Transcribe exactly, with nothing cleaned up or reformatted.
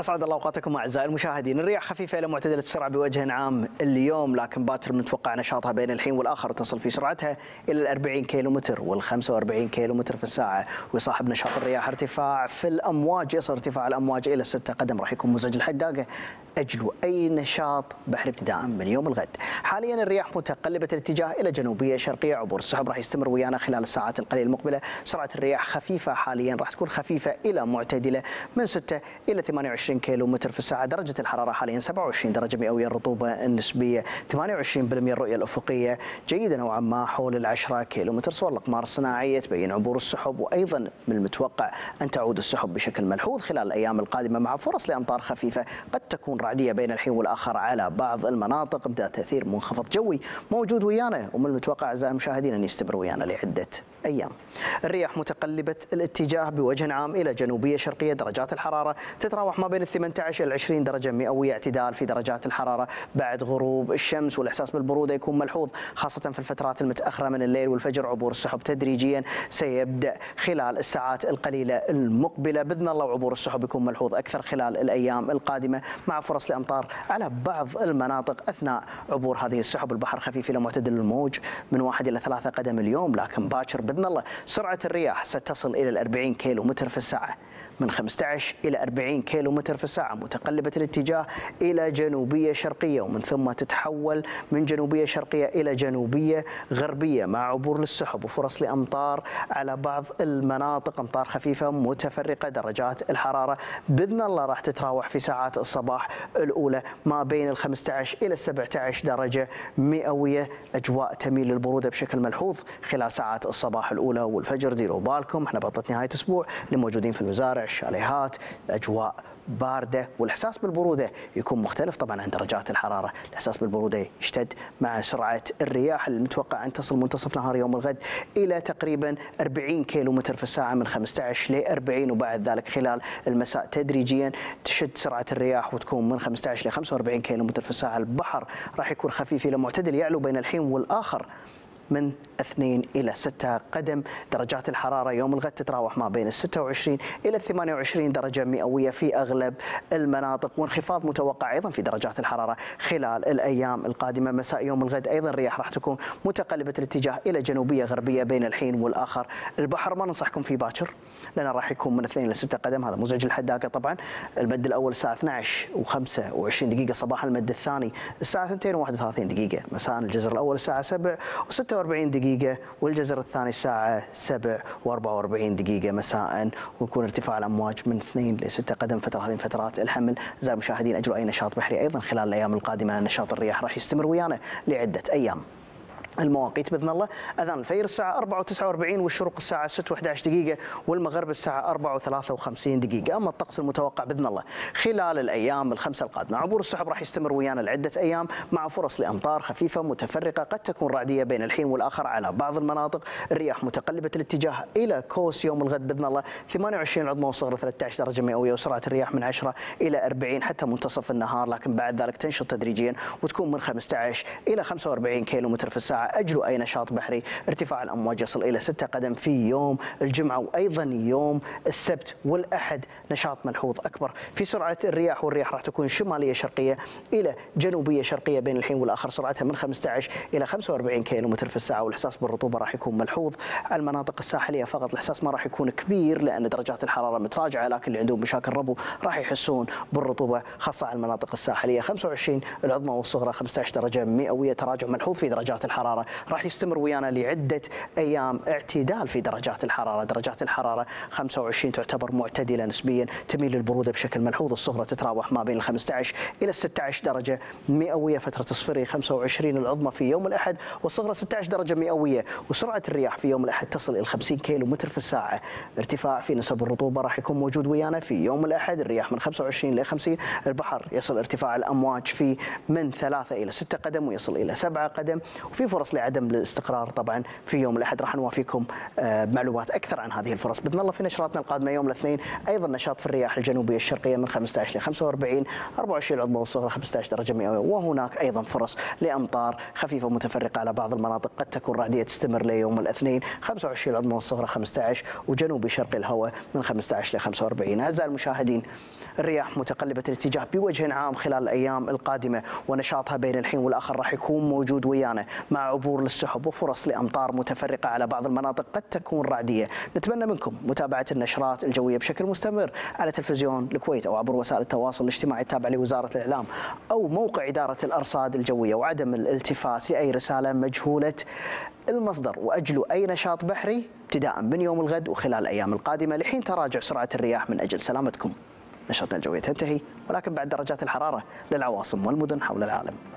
أسعد الله أوقاتكم أعزائي المشاهدين. الرياح خفيفة إلى معتدلة السرعة بوجه عام اليوم، لكن باكر متوقع نشاطها بين الحين والآخر تصل في سرعتها إلى الأربعين كيلومتر والخمسة وأربعين كيلومتر في الساعة، ويصاحب نشاط الرياح ارتفاع في الأمواج، يصل ارتفاع الأمواج إلى ستة قدم. راح يكون مزعج الحداقة أجلوا أي نشاط بحري ابتداء من يوم الغد. حاليا الرياح متقلبة الاتجاه إلى جنوبية شرقية، عبور السحب راح يستمر ويانا خلال الساعات القليلة المقبلة. سرعة الرياح خفيفة حاليا، راح تكون خفيفة إلى معتدلة من ستة إلى ثمانية وعشرين كيلومتر في الساعة. درجة الحرارة حاليا سبعة وعشرين درجة مئوية، الرطوبة النسبية ثمانية وعشرين بالمئة، الرؤية الأفقية جيدة نوعا ما حول العشرة كيلومتر. صور الأقمار الصناعية تبين عبور السحب، وأيضا من المتوقع أن تعود السحب بشكل ملحوظ خلال الأيام القادمة مع فرص لأمطار خفيفة قد تكون رعدية بين الحين والآخر على بعض المناطق، امتداد تأثير منخفض جوي موجود ويانا، ومن المتوقع أعزائي المشاهدين أن يستمر ويانا لعدة أيام. الرياح متقلبة الاتجاه بوجه عام إلى جنوبية شرقية، درجات الحرارة تتراوح ما بين الثمانية عشر إلى العشرين درجة مئوية، اعتدال في درجات الحرارة بعد غروب الشمس، والإحساس بالبرودة يكون ملحوظ خاصة في الفترات المتأخرة من الليل والفجر. عبور السحب تدريجيا سيبدأ خلال الساعات القليلة المقبلة بإذن الله، وعبور السحب يكون ملحوظ أكثر خلال الأيام القادمة مع فرص لأمطار على بعض المناطق أثناء عبور هذه السحب. البحر خفيف إلى معتدل الموج من واحد إلى ثلاثة قدم اليوم، لكن باكر بإذن الله سرعة الرياح ستصل إلى الأربعين كيلومتر في الساعة، من خمسة عشر إلى أربعين كيلومتر في الساعة، متقلبة الاتجاه إلى جنوبية شرقية، ومن ثم تتحول من جنوبية شرقية إلى جنوبية غربية مع عبور للسحب وفرص لأمطار على بعض المناطق، أمطار خفيفة متفرقة. درجات الحرارة بإذن الله راح تتراوح في ساعات الصباح الأولى ما بين ال خمسة عشر إلى سبعة عشر درجة مئوية، أجواء تميل للبرودة بشكل ملحوظ خلال ساعات الصباح الأولى والفجر. ديروا بالكم، احنا بطلت نهاية أسبوع للموجودين في المزارع، الشاليهات، الأجواء باردة، والإحساس بالبرودة يكون مختلف طبعا عن درجات الحرارة. الإحساس بالبرودة يشتد مع سرعة الرياح المتوقع أن تصل منتصف نهار يوم الغد إلى تقريبا أربعين كيلومتر في الساعة، من خمسة عشر ل أربعين، وبعد ذلك خلال المساء تدريجيا تشد سرعة الرياح وتكون من خمسة عشر ل خمسة وأربعين كيلومتر في الساعة. البحر راح يكون خفيف إلى معتدل، يعلو بين الحين والآخر من اثنين إلى ستة قدم. درجات الحرارة يوم الغد تتراوح ما بين ستة وعشرين إلى ثمانية وعشرين درجة مئوية في أغلب المناطق، وانخفاض متوقع أيضا في درجات الحرارة خلال الأيام القادمة. مساء يوم الغد أيضا الرياح راح تكون متقلبة الاتجاه إلى جنوبية غربية بين الحين والآخر. البحر ما ننصحكم فيه باكر لأنه راح يكون من اثنين إلى ستة قدم، هذا مزعج الحداقة طبعا. المد الأول الساعة اثنتي عشرة وخمسة وعشرين دقيقة صباحا، المد الثاني الساعة اثنتين وواحد وثلاثين دقيقة مساء. الجزر الأول الساعة سبعة وستة وأربعين دقيقة، والجزر الثاني الساعة سبعة وأربعة وأربعين دقيقة مساء، ويكون ارتفاع الأمواج من اثنين إلى ستة قدم. فترة هذه فترات الحمل. أعزائي المشاهدين، أجروا أي نشاط بحري أيضا خلال الأيام القادمة، نشاط الرياح راح يستمر ويانا لعدة أيام. المواقيت بإذن الله: أذان الفجر الساعة أربعة وتسعة وأربعين، والشروق الساعة ستة وأحد عشر دقيقة، والمغرب الساعة أربعة وثلاثة وخمسين دقيقة. أما الطقس المتوقع بإذن الله خلال الأيام الخمسة القادمة: عبور السحب راح يستمر ويانا لعدة أيام مع فرص لأمطار خفيفة متفرقة قد تكون رعدية بين الحين والآخر على بعض المناطق. الرياح متقلبة الاتجاه إلى كوس يوم الغد بإذن الله، ثمانية وعشرين العظمى والصغرى ثلاثة عشر درجة مئوية، وسرعة الرياح من عشرة إلى أربعين حتى منتصف النهار، لكن بعد ذلك تنشط تدريجيا وتكون من خمسة عشر إلى خمسة وأربعين كيلومتر في الساعة. أجلوا أي نشاط بحري. ارتفاع الأمواج يصل إلى ستة قدم في يوم الجمعة وأيضا يوم السبت والأحد، نشاط ملحوظ أكبر في سرعة الرياح، والرياح راح تكون شمالية شرقية إلى جنوبية شرقية بين الحين والآخر، سرعتها من خمسة عشر إلى خمسة وأربعين كيلومتر في الساعة. والإحساس بالرطوبة راح يكون ملحوظ على المناطق الساحلية فقط. الإحساس ما راح يكون كبير لأن درجات الحرارة متراجعة، لكن اللي عندهم مشاكل ربو راح يحسون بالرطوبة خاصة على المناطق الساحلية. خمسة وعشرين العظمى والصغرى خمسة عشر درجة مئوية، تراجع ملحوظ في درجات الحرارة راح يستمر ويانا لعدة أيام. اعتدال في درجات الحرارة، درجات الحرارة خمسة وعشرين تعتبر معتدلة نسبيا، تميل للبرودة بشكل ملحوظ. الصغرى تتراوح ما بين ال خمسة عشر إلى ستة عشر درجة مئوية، فترة الصفري خمسة وعشرين العظمى في يوم الأحد، والصغرى ستة عشر درجة مئوية، وسرعة الرياح في يوم الأحد تصل إلى خمسين كيلو متر في الساعة. ارتفاع في نسب الرطوبة راح يكون موجود ويانا في يوم الأحد، الرياح من خمسة وعشرين إلى خمسين. البحر يصل ارتفاع الأمواج فيه من ثلاثة إلى ستة قدم ويصل إلى سبعة قدم، وفي فرص فرص لعدم الاستقرار طبعا في يوم الأحد. راح نوافيكم بمعلومات أكثر عن هذه الفرص بإذن الله في نشراتنا القادمة يوم الاثنين. أيضا نشاط في الرياح الجنوبية الشرقية من خمسة عشر ل خمسة وأربعين، أربعة وعشرين العظمى والصغرى خمسة عشر درجة مئوية، وهناك أيضا فرص لأمطار خفيفة متفرقة على بعض المناطق قد تكون رعدية تستمر ليوم الاثنين، خمسة وعشرين العظمى والصغرى خمسة عشر، وجنوبي شرقي الهواء من خمسة عشر ل خمسة وأربعين. أعزائي المشاهدين، الرياح متقلبة الاتجاه بوجه عام خلال الأيام القادمة، ونشاطها بين الحين والآخر راح يكون موجود ويانا مع عبور للسحب وفرص لأمطار متفرقة على بعض المناطق قد تكون رعدية. نتمنى منكم متابعة النشرات الجوية بشكل مستمر على تلفزيون الكويت أو عبر وسائل التواصل الاجتماعي التابعة لوزارة الإعلام أو موقع إدارة الأرصاد الجوية، وعدم الالتفات لأي رسالة مجهولة المصدر، وأجلوا أي نشاط بحري ابتداء من يوم الغد وخلال الأيام القادمة لحين تراجع سرعة الرياح من أجل سلامتكم. نشرتنا الجوية تنتهي، ولكن بعد درجات الحرارة للعواصم والمدن حول العالم.